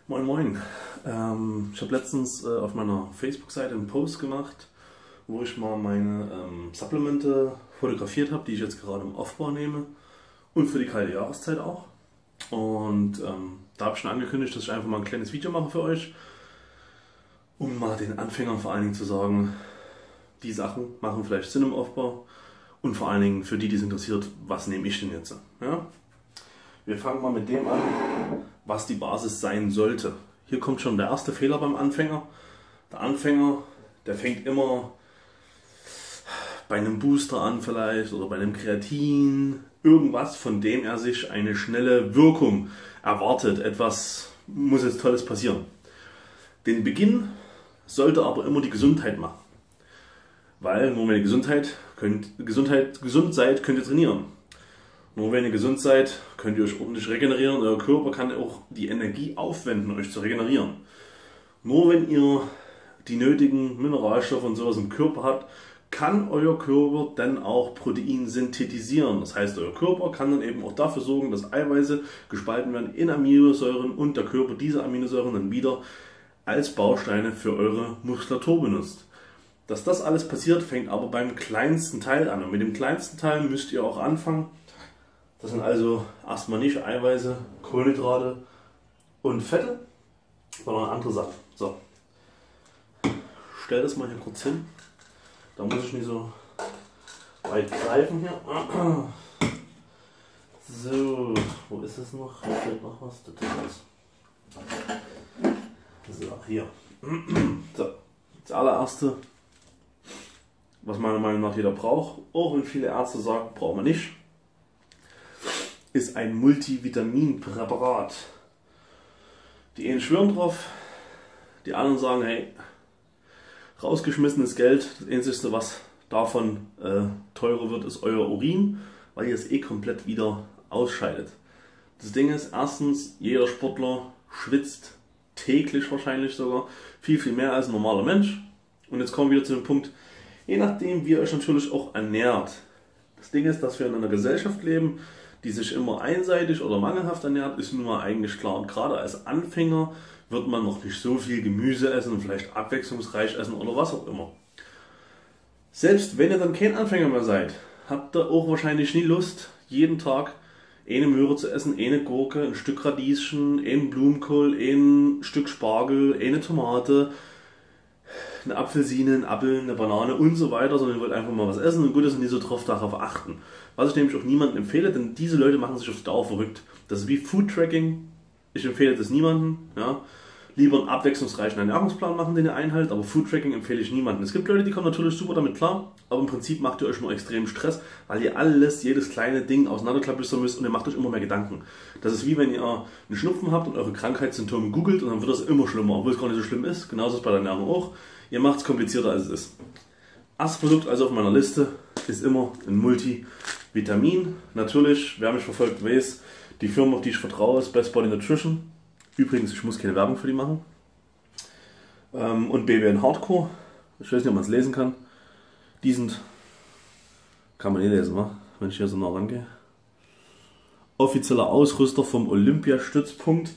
Moin Moin. Ich habe letztens auf meiner Facebook-Seite einen Post gemacht, wo ich mal meine Supplemente fotografiert habe, die ich jetzt gerade im Aufbau nehme und für die kalte Jahreszeit auch. Und da habe ich schon angekündigt, dass ich einfach mal ein kleines Video mache für euch, um mal den Anfängern vor allen Dingen zu sagen, die Sachen machen vielleicht Sinn im Aufbau und vor allen Dingen für die, die es interessiert, was nehme ich denn jetzt? Ja? Wir fangen mal mit dem an, was die Basis sein sollte. Hier kommt schon der erste Fehler beim Anfänger. Der Anfänger, der fängt immer bei einem Booster an vielleicht oder bei einem Kreatin, irgendwas, von dem er sich eine schnelle Wirkung erwartet. Etwas muss jetzt Tolles passieren. Den Beginn sollte aber immer die Gesundheit machen. Weil nur wenn ihr gesund seid, könnt ihr trainieren. Nur wenn ihr gesund seid, könnt ihr euch ordentlich regenerieren. Euer Körper kann auch die Energie aufwenden, euch zu regenerieren. Nur wenn ihr die nötigen Mineralstoffe und sowas im Körper habt, kann euer Körper dann auch Protein synthetisieren. Das heißt, euer Körper kann dann eben auch dafür sorgen, dass Eiweiße gespalten werden in Aminosäuren und der Körper diese Aminosäuren dann wieder als Bausteine für eure Muskulatur benutzt. Dass das alles passiert, fängt aber beim kleinsten Teil an. Und mit dem kleinsten Teil müsst ihr auch anfangen. Das sind also erstmal nicht Eiweiße, Kohlenhydrate und Fette, sondern andere Sachen. So, stell das mal hier kurz hin. Da muss ich nicht so weit greifen hier. So, wo ist es noch? Da fehlt noch was. So, hier. So, das allererste, was meiner Meinung nach jeder braucht, auch wenn viele Ärzte sagen, braucht man nicht, ist ein Multivitaminpräparat. Die einen schwören drauf, die anderen sagen, hey, rausgeschmissenes Geld, das Einzige, was davon teurer wird, ist euer Urin, weil ihr es komplett wieder ausscheidet. Das Ding ist, erstens, jeder Sportler schwitzt täglich wahrscheinlich sogar viel mehr als ein normaler Mensch. Und jetzt kommen wir wieder zu dem Punkt, je nachdem wie ihr euch natürlich auch ernährt. Das Ding ist, dass wir in einer Gesellschaft leben, die sich immer einseitig oder mangelhaft ernährt, ist nun mal eigentlich klar. Und gerade als Anfänger wird man noch nicht so viel Gemüse essen und vielleicht abwechslungsreich essen oder was auch immer. Selbst wenn ihr dann kein Anfänger mehr seid, habt ihr auch wahrscheinlich nie Lust, jeden Tag eine Möhre zu essen, eine Gurke, ein Stück Radieschen, einen Blumenkohl, ein Stück Spargel, eine Tomate, eine Apfelsine, ein Apfel, eine Banane und so weiter, sondern ihr wollt einfach mal was essen und gut ist und nicht so darauf achten. Was ich nämlich auch niemandem empfehle, denn diese Leute machen sich auf die Dauer verrückt. Das ist wie Food-Tracking. Ich empfehle das niemandem. Ja. Lieber einen abwechslungsreichen Ernährungsplan machen, den ihr einhaltet, aber Food-Tracking empfehle ich niemandem. Es gibt Leute, die kommen natürlich super damit klar, aber im Prinzip macht ihr euch nur extrem Stress, weil ihr jedes kleine Ding auseinanderklabüstern müsst und ihr macht euch immer mehr Gedanken. Das ist wie wenn ihr einen Schnupfen habt und eure Krankheitssymptome googelt und dann wird das immer schlimmer, obwohl es gar nicht so schlimm ist. Genauso ist es bei der Ernährung auch. Ihr macht es komplizierter als es ist. Erstes Produkt also auf meiner Liste ist immer ein Multivitamin. Natürlich, wer mich verfolgt, weiß, die Firma, auf die ich vertraue, ist Best Body Nutrition. Übrigens, ich muss keine Werbung für die machen. Und BBN Hardcore. Ich weiß nicht, ob man es lesen kann. Die sind, kann man lesen, wenn ich hier so nah rangehe. Offizieller Ausrüster vom Olympiastützpunkt.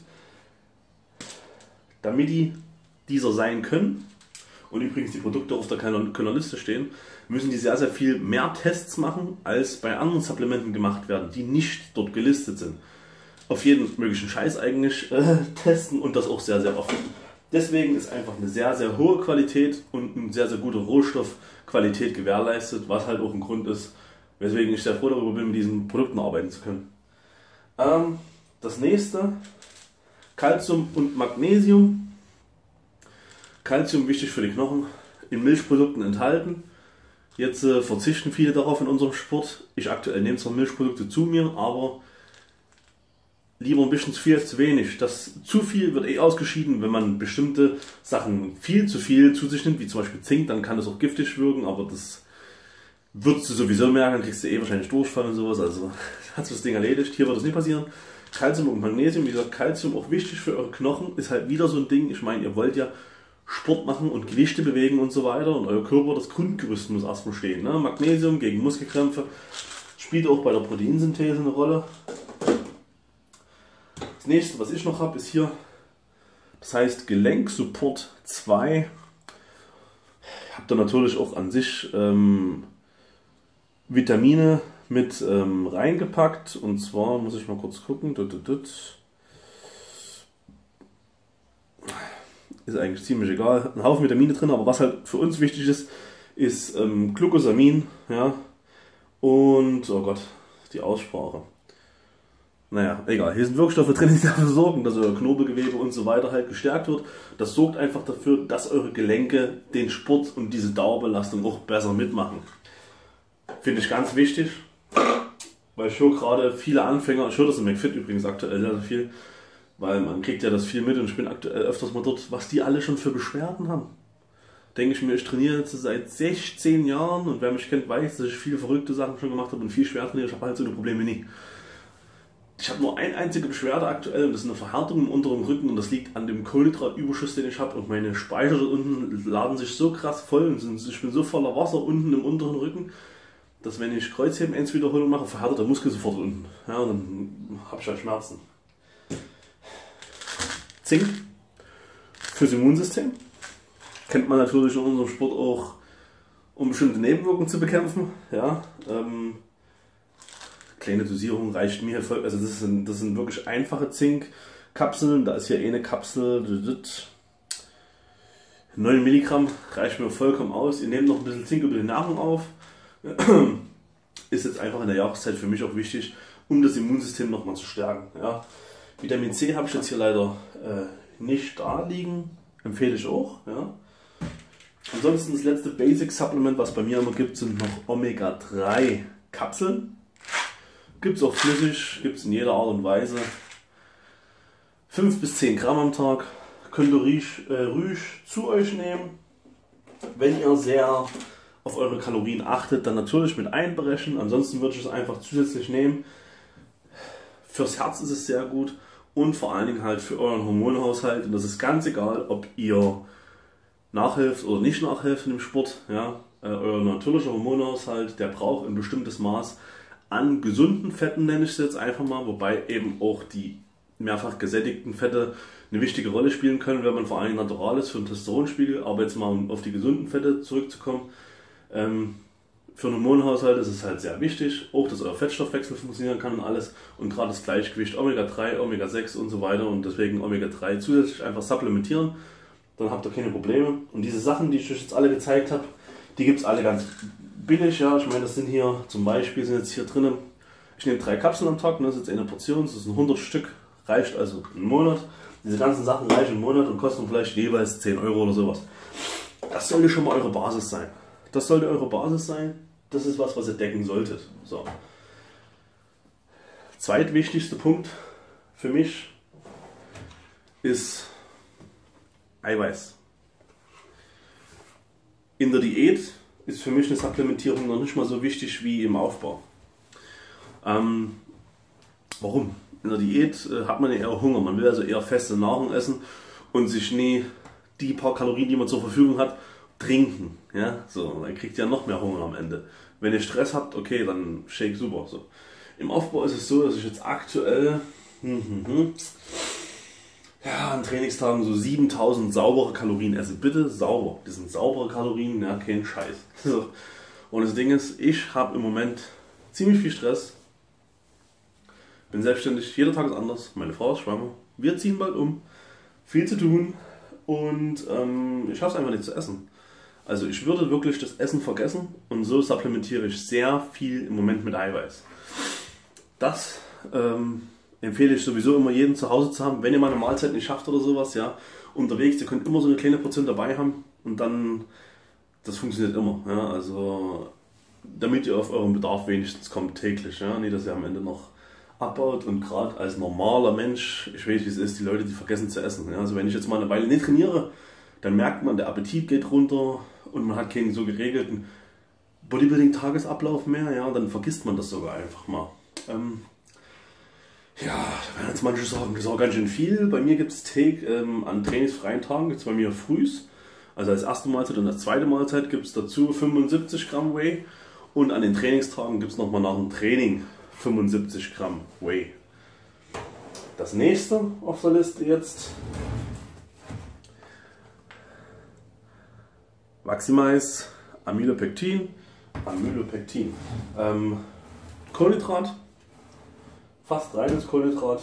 Damit die dieser sein können, und übrigens die Produkte auf der Liste stehen, müssen die sehr viel mehr Tests machen, als bei anderen Supplementen gemacht werden, die nicht dort gelistet sind. Auf jeden möglichen Scheiß eigentlich testen und das auch sehr oft. Deswegen ist einfach eine sehr hohe Qualität und eine sehr gute Rohstoffqualität gewährleistet, was halt auch ein Grund ist, weswegen ich sehr froh darüber bin, mit diesen Produkten arbeiten zu können. Das nächste, Calcium und Magnesium. Calcium wichtig für die Knochen, in Milchprodukten enthalten. Jetzt verzichten viele darauf in unserem Sport. Ich aktuell nehme zwar Milchprodukte zu mir, aber lieber ein bisschen zu viel als zu wenig. Das zu viel wird ausgeschieden, wenn man bestimmte Sachen viel zu viel zu sich nimmt, wie zum Beispiel Zink, dann kann das auch giftig wirken, aber das würdest du sowieso merken, dann kriegst du wahrscheinlich Durchfall und sowas, also hat sich das Ding erledigt. Hier wird das nicht passieren. Calcium und Magnesium, wie gesagt, Calcium auch wichtig für eure Knochen, ist halt wieder so ein Ding, ich meine, ihr wollt ja Sport machen und Gewichte bewegen und so weiter und euer Körper, das Grundgerüst muss erstmal stehen. Ne? Magnesium gegen Muskelkrämpfe spielt auch bei der Proteinsynthese eine Rolle. Das nächste, was ich noch habe, ist hier Das heißt Gelenksupport 2. Ich habe da natürlich auch an sich Vitamine mit reingepackt. Und zwar muss ich mal kurz gucken. Ist eigentlich ziemlich egal. Ein Haufen Vitamine drin, aber was halt für uns wichtig ist, ist Glucosamin. Ja? Und, oh Gott, die Aussprache. Naja, egal. Hier sind Wirkstoffe drin, die dafür sorgen, dass euer Knorpelgewebe und so weiter halt gestärkt wird. Das sorgt einfach dafür, dass eure Gelenke den Sport und diese Dauerbelastung auch besser mitmachen. Finde ich ganz wichtig, weil ich höre gerade viele Anfänger, ich höre das im McFit übrigens aktuell sehr viel, weil man kriegt ja das viel mit und ich bin aktuell öfters mal dort, was die alle schon für Beschwerden haben. Denke ich mir, ich trainiere jetzt seit 16 Jahren und wer mich kennt, weiß, dass ich viele verrückte Sachen schon gemacht habe und viel schwer trainiere. Ich habe halt so eine Probleme nie. Ich habe nur eine einzige Beschwerde aktuell und das ist eine Verhärtung im unteren Rücken und das liegt an dem Kohlenhydratüberschuss, den ich habe und meine Speicher da unten laden sich so krass voll und ich bin so voller Wasser unten im unteren Rücken, dass wenn ich Kreuzheben 1 Wiederholung mache, verhärtet der Muskel sofort unten. Ja, und dann habe ich halt Schmerzen. Zink fürs Immunsystem. Kennt man natürlich in unserem Sport auch, um bestimmte Nebenwirkungen zu bekämpfen. Ja, kleine Dosierung reicht mir voll. Also das sind wirklich einfache Zinkkapseln. Da ist hier eine Kapsel, 9 Milligramm, reicht mir vollkommen aus. Ihr nehmt noch ein bisschen Zink über die Nahrung auf. Ist jetzt einfach in der Jahreszeit für mich auch wichtig, um das Immunsystem nochmal zu stärken. Ja. Vitamin C habe ich jetzt hier leider nicht da liegen. Empfehle ich auch. Ja. Ansonsten das letzte Basic Supplement, was bei mir immer gibt, sind noch Omega-3 Kapseln. Gibt es auch flüssig, gibt es in jeder Art und Weise. 5 bis 10 Gramm am Tag. Könnt ihr ruhig zu euch nehmen. Wenn ihr sehr auf eure Kalorien achtet, dann natürlich mit einberechnen. Ansonsten würde ich es einfach zusätzlich nehmen. Fürs Herz ist es sehr gut und vor allen Dingen halt für euren Hormonhaushalt. Und das ist ganz egal, ob ihr nachhelft oder nicht nachhelft im Sport. Ja? Euer natürlicher Hormonhaushalt, der braucht ein bestimmtes Maß an gesunden Fetten, nenne ich es jetzt einfach mal, wobei eben auch die mehrfach gesättigten Fette eine wichtige Rolle spielen können, wenn man vor allem natural ist für den Testosteronspiegel. Aber jetzt mal um auf die gesunden Fette zurückzukommen, für den Hormonhaushalt ist es halt sehr wichtig, auch dass euer Fettstoffwechsel funktionieren kann und alles und gerade das Gleichgewicht Omega-3, Omega-6 und so weiter und deswegen Omega-3 zusätzlich einfach supplementieren, dann habt ihr keine Probleme. Und diese Sachen, die ich euch jetzt alle gezeigt habe, die gibt es alle ganz billig, ja, ich meine, das sind hier zum Beispiel, sind jetzt hier drinnen, ich nehme 3 Kapseln am Tag, das ist jetzt eine Portion, das sind 100 Stück, reicht also einen Monat. Diese ganzen Sachen reichen einen Monat und kosten vielleicht jeweils 10 Euro oder sowas. Das sollte schon mal eure Basis sein. Das sollte eure Basis sein, das ist was ihr decken solltet. So. Zweitwichtigster Punkt für mich ist Eiweiß. In der Diät ist für mich eine Supplementierung noch nicht mal so wichtig wie im Aufbau. Warum? In der Diät hat man ja eher Hunger, man will also eher feste Nahrung essen und sich nie die paar Kalorien, die man zur Verfügung hat, trinken. Ja? So, dann kriegt ihr ja noch mehr Hunger am Ende. Wenn ihr Stress habt, okay, dann Shake super. So. Im Aufbau ist es so, dass ich jetzt aktuell an Trainingstagen so 7000 saubere Kalorien esse. Bitte sauber. Das sind saubere Kalorien, ja, kein Scheiß. So. Und das Ding ist, ich habe im Moment ziemlich viel Stress. Bin selbstständig, jeder Tag ist anders. Meine Frau ist schwanger. Wir ziehen bald um. Viel zu tun. Und ich schaffe es einfach nicht zu essen. Also ich würde wirklich das Essen vergessen und so supplementiere ich sehr viel im Moment mit Eiweiß. Das empfehle ich sowieso immer jedem zu Hause zu haben, wenn ihr mal eine Mahlzeit nicht schafft oder sowas, ja, unterwegs, ihr könnt immer so eine kleine Portion dabei haben und dann, das funktioniert immer, ja, also damit ihr auf euren Bedarf wenigstens kommt täglich, ja, nicht, dass ihr am Ende noch abbaut und gerade als normaler Mensch, ich weiß wie es ist, die Leute, die vergessen zu essen, ja, also wenn ich jetzt mal eine Weile nicht trainiere, dann merkt man, der Appetit geht runter und man hat keinen so geregelten Bodybuilding-Tagesablauf mehr, ja, dann vergisst man das sogar einfach mal. Ja, da werden jetzt manche sagen, das ist auch ganz schön viel. Bei mir gibt es an trainingsfreien Tagen, gibt es bei mir frühs, also als erste Mahlzeit und als zweite Mahlzeit gibt es dazu 75 Gramm Whey und an den Trainingstagen gibt es nochmal nach dem Training 75 Gramm Whey. Das nächste auf der Liste jetzt Maximize, Amylopektin, Kohlenhydrat, fast reines Kohlenhydrat.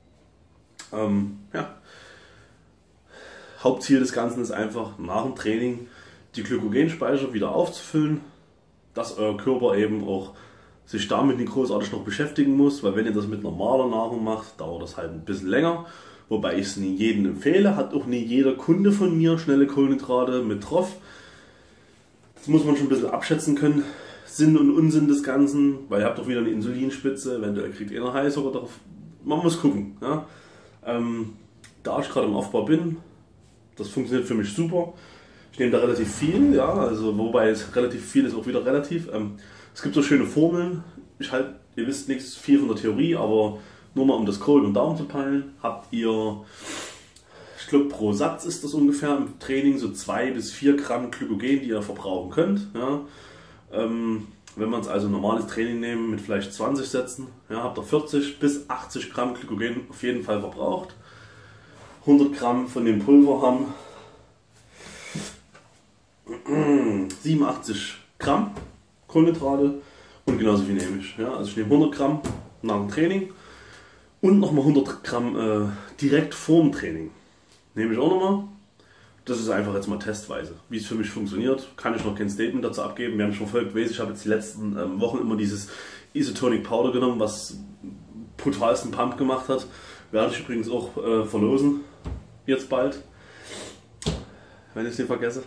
Ja. Hauptziel des Ganzen ist einfach nach dem Training die Glykogenspeicher wieder aufzufüllen, dass euer Körper eben auch sich damit nicht großartig noch beschäftigen muss, weil wenn ihr das mit normaler Nahrung macht, dauert das halt ein bisschen länger. Wobei ich es nie jedem empfehle, hat auch nie jeder Kunde von mir schnelle Kohlenhydrate mit drauf. Das muss man schon ein bisschen abschätzen können, Sinn und Unsinn des Ganzen, weil ihr habt doch wieder eine Insulinspitze, eventuell kriegt ihr noch Heißhunger drauf. Man muss gucken. Ja. Da ich gerade im Aufbau bin, das funktioniert für mich super. Ich nehme da relativ viel, ja, also wobei es relativ viel ist auch wieder relativ. Es gibt so schöne Formeln. Ihr wisst nichts viel von der Theorie, aber nur mal um das Kohlen und Daumen zu peilen, habt ihr, ich glaube pro Satz ist das ungefähr im Training so 2 bis 4 Gramm Glykogen, die ihr verbrauchen könnt. Ja. Wenn man es also normales Training nehmen mit vielleicht 20 Sätzen, ja, habt ihr 40 bis 80 Gramm Glykogen auf jeden Fall verbraucht. 100 Gramm von dem Pulver haben 87 Gramm Kohlenhydrate und genauso viel nehme ich. Ja, also ich nehme 100 Gramm nach dem Training und nochmal 100 Gramm direkt vor dem Training. Nehme ich auch nochmal. Das ist einfach jetzt mal testweise. Wie es für mich funktioniert, kann ich noch kein Statement dazu abgeben. Wer mich verfolgt, weiß, ich habe jetzt die letzten Wochen immer dieses Isotonic Powder genommen, was brutalsten Pump gemacht hat. Werde ich übrigens auch verlosen, jetzt bald, wenn ich es nicht vergesse.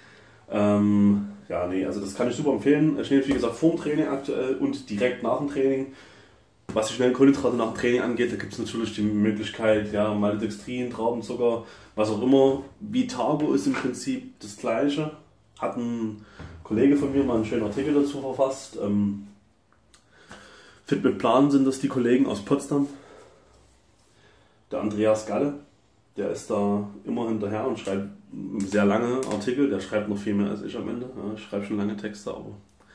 Ja, nee, also das kann ich super empfehlen. Ich nehme, wie gesagt, vor dem Training aktuell und direkt nach dem Training. Was die schnellen Kohlenhydrate nach dem Training angeht, da gibt es natürlich die Möglichkeit, ja, Maltodextrin, Traubenzucker, was auch immer. Vitargo ist im Prinzip das Gleiche. Hat ein Kollege von mir mal einen schönen Artikel dazu verfasst. Fit mit Plan sind das die Kollegen aus Potsdam. Der Andreas Galle, der ist da immer hinterher und schreibt sehr lange Artikel. Der schreibt noch viel mehr als ich am Ende. Ja, ich schreibe schon lange Texte, aber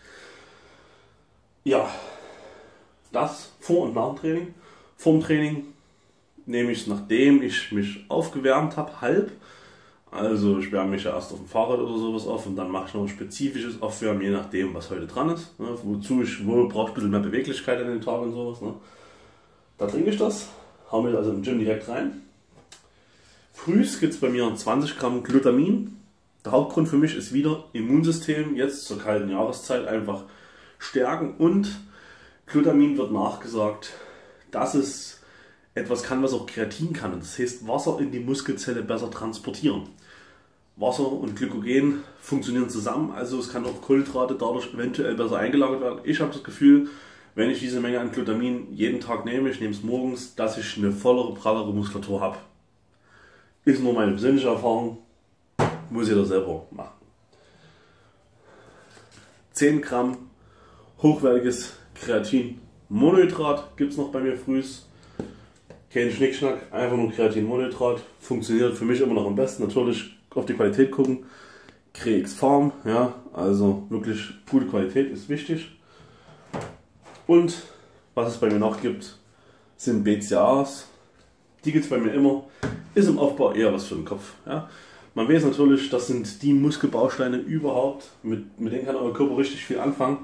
ja, das vor und nach dem Training. Vor dem Training nehme ich es, nachdem ich mich aufgewärmt habe, halb. Also ich wärme mich ja erst auf dem Fahrrad oder sowas auf und dann mache ich noch ein spezifisches Aufwärmen, je nachdem, was heute dran ist. Ne, wo brauche ich ein bisschen mehr Beweglichkeit an den Tag und sowas. Ne. Da trinke ich das, hau mir also im Gym direkt rein. Frühs gibt es bei mir 20 Gramm Glutamin. Der Hauptgrund für mich ist wieder Immunsystem, jetzt zur kalten Jahreszeit einfach stärken, und Glutamin wird nachgesagt, dass es etwas kann, was auch Kreatin kann. Und das heißt, Wasser in die Muskelzelle besser transportieren. Wasser und Glykogen funktionieren zusammen, also es kann auch Kohlenhydrate dadurch eventuell besser eingelagert werden. Ich habe das Gefühl, wenn ich diese Menge an Glutamin jeden Tag nehme, ich nehme es morgens, dass ich eine vollere, prallere Muskulatur habe. Ist nur meine persönliche Erfahrung, muss jeder selber machen. 10 Gramm hochwertiges Kreatin-Monohydrat gibt es noch bei mir frühs. Kein Schnickschnack, einfach nur Kreatin-Monohydrat. Funktioniert für mich immer noch am besten. Natürlich auf die Qualität gucken. Crex Farm, ja, also wirklich gute Qualität ist wichtig. Und was es bei mir noch gibt, sind BCAAs. Die gibt es bei mir immer. Ist im Aufbau eher was für den Kopf. Ja. Man weiß natürlich, das sind die Muskelbausteine überhaupt. Mit denen kann euer Körper richtig viel anfangen.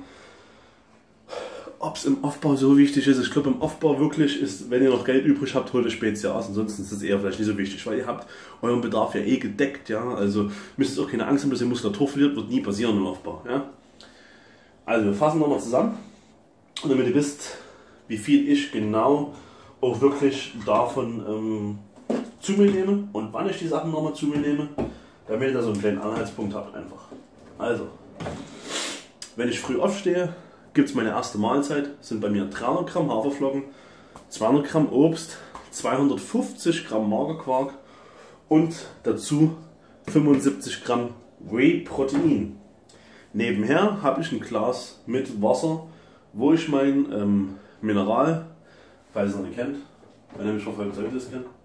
Ob es im Aufbau so wichtig ist, ich glaube im Aufbau wirklich ist, wenn ihr noch Geld übrig habt, holt euch BCAAs, ansonsten ist das eher vielleicht nicht so wichtig, weil ihr habt euren Bedarf ja eh gedeckt, ja, also müsst ihr auch keine Angst haben, dass ihr Muskulatur verliert, wird nie passieren im Aufbau, ja. Also wir fassen nochmal zusammen, und damit ihr wisst, wie viel ich genau auch wirklich davon zu mir nehme und wann ich die Sachen nochmal zu mir nehme, damit ihr da so einen kleinen Anhaltspunkt habt einfach. Also, wenn ich früh aufstehe, gibt es meine erste Mahlzeit, sind bei mir 300 Gramm Haferflocken, 200 Gramm Obst, 250 Gramm Magerquark und dazu 75 Gramm Whey-Protein. Nebenher habe ich ein Glas mit Wasser, wo ich mein Mineral, falls ihr es noch nicht kennt, wenn ihr mich verfolgt, solltet ihr es kennen,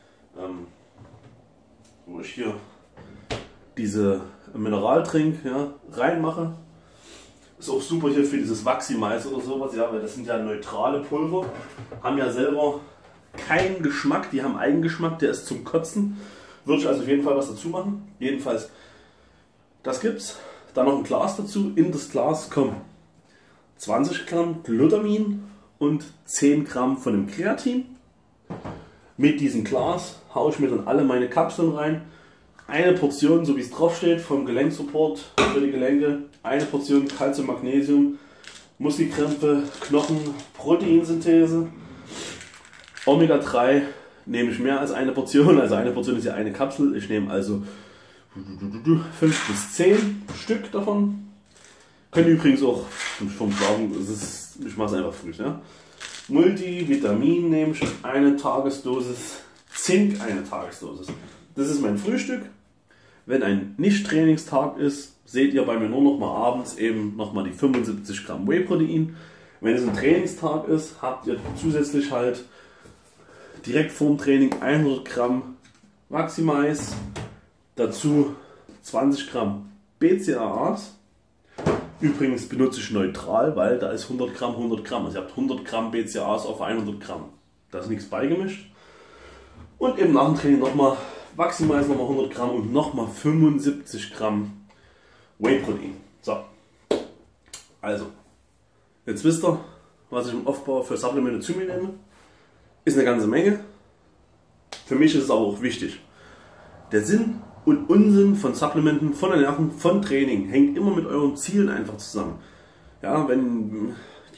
wo ich hier diese Mineraltrink, ja, reinmache. Ist auch super hier für dieses Maximize oder sowas, ja, weil das sind ja neutrale Pulver, haben ja selber keinen Geschmack, die haben Eigengeschmack, der ist zum Kotzen. Würde ich also auf jeden Fall was dazu machen. Jedenfalls Das gibt's. Dann noch ein Glas dazu. In das Glas kommen 20 Gramm Glutamin und 10 Gramm von dem Kreatin. Mit diesem Glas haue ich mir dann alle meine Kapseln rein. Eine Portion, so wie es drauf steht, vom Gelenksupport für die Gelenke. Eine Portion Calcium, Magnesium, Muskelkrämpfe, Knochen, Proteinsynthese. Omega 3 nehme ich mehr als eine Portion. Also eine Portion ist ja eine Kapsel. Ich nehme also 5 bis 10 Stück davon. Könnt ihr übrigens auch vom Schlafen, ich mache es einfach früh. Ja? Multivitamin nehme ich eine Tagesdosis, Zink eine Tagesdosis. Das ist mein Frühstück. Wenn ein Nicht-Trainingstag ist, seht ihr bei mir nur noch mal abends eben noch mal die 75 Gramm Whey-Protein. Wenn es ein Trainingstag ist, habt ihr zusätzlich halt direkt vorm Training 100 Gramm Maximize, dazu 20 Gramm BCAAs. Übrigens benutze ich neutral, weil da ist 100 Gramm, 100 Gramm. Also ihr habt 100 Gramm BCAAs auf 100 Gramm. Da ist nichts beigemischt. Und eben nach dem Training nochmal Maximize, nochmal 100 Gramm und nochmal 75 Gramm Whey-Protein. So, also, jetzt wisst ihr, was ich im Aufbau für Supplemente zu mir nehme. Ist eine ganze Menge. Für mich ist es aber auch wichtig. Der Sinn und Unsinn von Supplementen, von Ernährung, von Training hängt immer mit euren Zielen einfach zusammen. Ja, wenn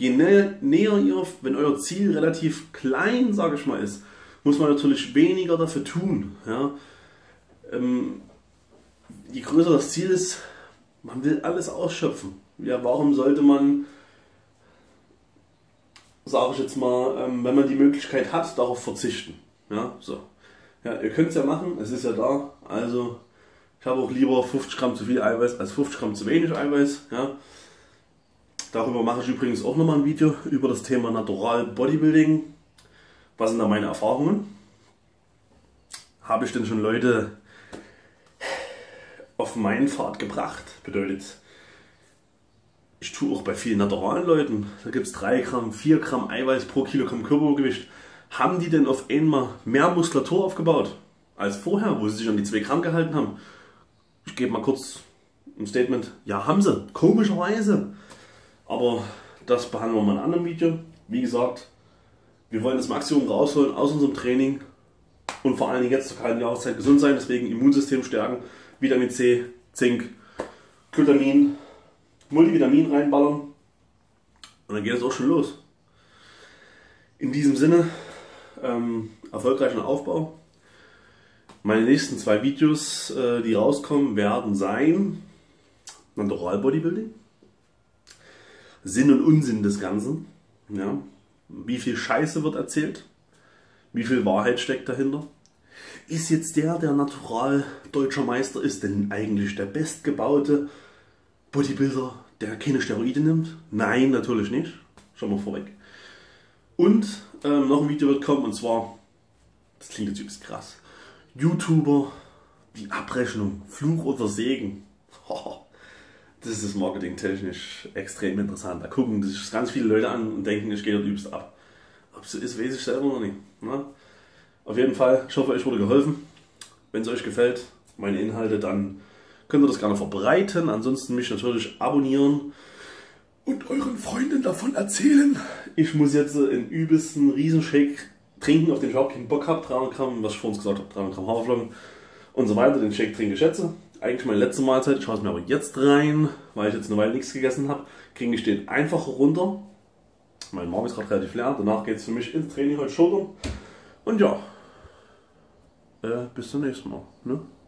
euer Ziel relativ klein, sage ich mal, ist, muss man natürlich weniger dafür tun. Ja. Je größer das Ziel ist, man will alles ausschöpfen. Ja, warum sollte man, sage ich jetzt mal, wenn man die Möglichkeit hat, darauf verzichten? Ja, so. Ja, ihr könnt es ja machen, es ist ja da. Also ich habe auch lieber 50 Gramm zu viel Eiweiß als 50 Gramm zu wenig Eiweiß. Ja. Darüber mache ich übrigens auch nochmal ein Video über das Thema Natural Bodybuilding. Was sind da meine Erfahrungen? Habe ich denn schon Leute auf meinen Pfad gebracht? Bedeutet, ich tue auch bei vielen naturalen Leuten, da gibt es 3 Gramm, 4 Gramm Eiweiß pro Kilogramm Körpergewicht. Haben die denn auf einmal mehr Muskulatur aufgebaut als vorher, wo sie sich an die 2 Gramm gehalten haben? Ich gebe mal kurz ein Statement. Ja, haben sie. Komischerweise. Aber das behandeln wir mal in einem anderen Video. Wie gesagt, wir wollen das Maximum rausholen aus unserem Training und vor allen Dingen jetzt zur kalten Jahreszeit gesund sein. Deswegen Immunsystem stärken, Vitamin C, Zink, Glutamin, Multivitamin reinballern. Und dann geht es auch schon los. In diesem Sinne, erfolgreichen Aufbau. Meine nächsten 2 Videos, die rauskommen, werden sein Natural Bodybuilding, Sinn und Unsinn des Ganzen. Ja. Wie viel Scheiße wird erzählt? Wie viel Wahrheit steckt dahinter? Ist jetzt der natural deutscher Meister ist, denn eigentlich der bestgebaute Bodybuilder, der keine Steroide nimmt? Nein, natürlich nicht. Schon mal vorweg. Und noch ein Video wird kommen, und zwar, das klingt jetzt übelst krass, YouTuber, die Abrechnung, Fluch oder Segen. Das ist marketingtechnisch extrem interessant. Da gucken sich ganz viele Leute an und denken, ich gehe dort übelst ab. Ob es so ist, weiß ich selber noch nicht. Na? Auf jeden Fall, ich hoffe, euch wurde geholfen. Wenn es euch gefällt, meine Inhalte, dann könnt ihr das gerne verbreiten. Ansonsten mich natürlich abonnieren und euren Freunden davon erzählen. Ich muss jetzt einen übelsten Riesenshake trinken, auf den ich überhaupt keinen Bock habe. 300 Gramm, was ich vorhin gesagt habe, 300 Gramm Haferflocken und so weiter. Den Shake trinke ich jetzt. Eigentlich meine letzte Mahlzeit. Ich schaue es mir aber jetzt rein, weil ich jetzt eine Weile nichts gegessen habe. Kriege ich den einfach runter. Mein Magen ist gerade relativ leer. Danach geht es für mich ins Training heute Schultern. Und ja, bis zum nächsten Mal. Ne?